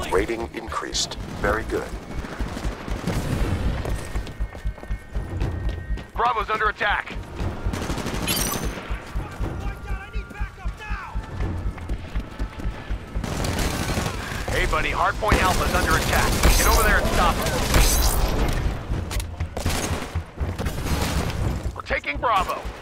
Reloading. Rating increased. Very good. Bravo's under attack. Hey, buddy, Hardpoint Alpha's under attack. Get over there and stop him. We're taking Bravo.